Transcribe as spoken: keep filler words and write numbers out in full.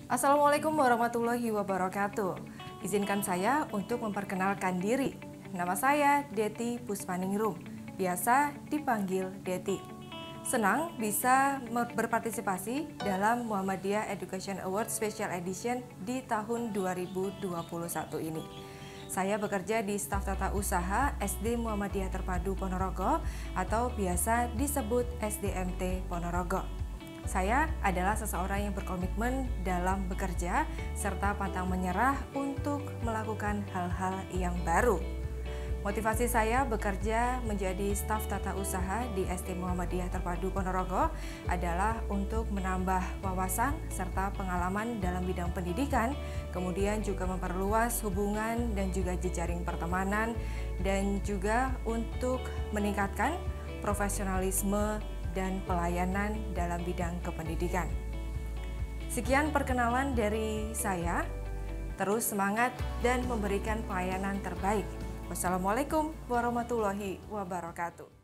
Assalamualaikum warahmatullahi wabarakatuh. Izinkan saya untuk memperkenalkan diri. Nama saya Dety Puspaningrum, biasa dipanggil Dety. Senang bisa berpartisipasi dalam Muhammadiyah Education Award Special Edition di tahun dua ribu dua puluh satu ini. Saya bekerja di staf tata usaha S D Muhammadiyah Terpadu Ponorogo atau biasa disebut S D M T Ponorogo. Saya adalah seseorang yang berkomitmen dalam bekerja serta pantang menyerah untuk melakukan hal-hal yang baru. Motivasi saya bekerja menjadi staf tata usaha di S D Muhammadiyah Terpadu Ponorogo adalah untuk menambah wawasan serta pengalaman dalam bidang pendidikan, kemudian juga memperluas hubungan dan juga jejaring pertemanan, dan juga untuk meningkatkan profesionalisme dan pelayanan dalam bidang kependidikan. Sekian perkenalan dari saya. Terus semangat dan memberikan pelayanan terbaik. Wassalamualaikum warahmatullahi wabarakatuh.